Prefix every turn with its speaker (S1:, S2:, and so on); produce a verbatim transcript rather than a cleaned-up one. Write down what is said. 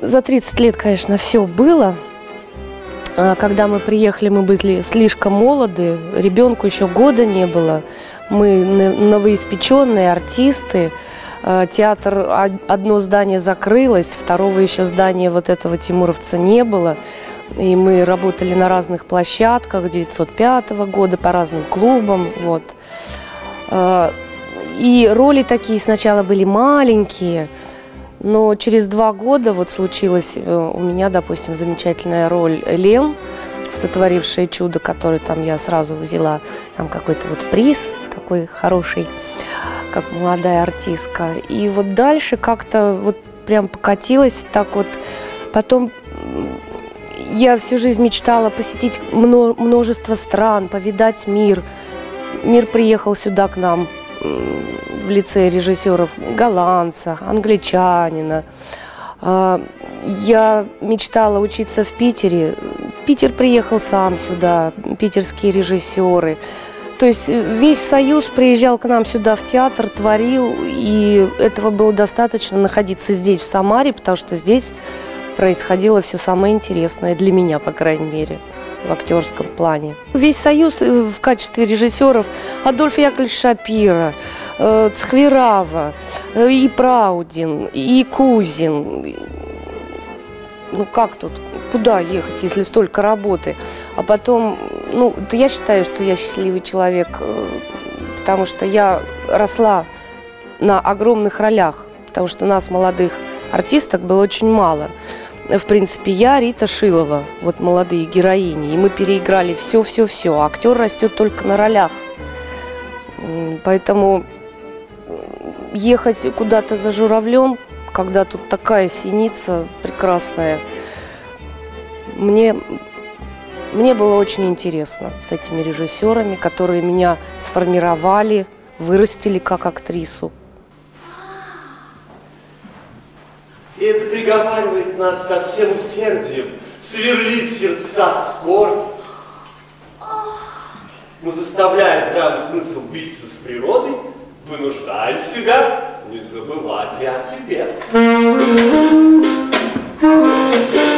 S1: за тридцать лет, конечно, все было. Когда мы приехали, мы были слишком молоды, ребенку еще года не было. Мы новоиспеченные артисты. Театр, одно здание закрылось, второго еще здания вот этого тимуровца не было. И мы работали на разных площадках девятьсот пятого года, по разным клубам. Вот. И роли такие сначала были маленькие, но через два года вот случилась у меня, допустим, замечательная роль Лем, сотворившая чудо, который там я сразу взяла, там какой-то вот приз такой хороший, как молодая артистка. И вот дальше как-то вот прям покатилась так вот. Потом я всю жизнь мечтала посетить множество стран, повидать мир. Мир приехал сюда к нам в лице режиссеров голландца, англичанина. Я мечтала учиться в Питере. Питер приехал сам сюда, питерские режиссеры. То есть весь Союз приезжал к нам сюда в театр, творил, и этого было достаточно находиться здесь, в Самаре, потому что здесь происходило все самое интересное, для меня, по крайней мере, в актерском плане. Весь Союз в качестве режиссеров: Адольф Яковлевич Шапира, Цхвирава, и Праудин, и Кузин. Ну как тут, куда ехать, если столько работы? А потом, ну, я считаю, что я счастливый человек, потому что я росла на огромных ролях, потому что нас, молодых артисток, было очень мало. В принципе, я, Рита Шилова, вот молодые героини, и мы переиграли все-все-все. Актер растет только на ролях. Поэтому ехать куда-то за журавлем, когда тут такая синица прекрасная, мне, мне было очень интересно с этими режиссерами, которые меня сформировали, вырастили как актрису.
S2: И это приговаривает нас со всем усердием, сверлит сердца скорбь. Мы, заставляя здравый смысл биться с природой, вынуждаем себя не забывать и о себе.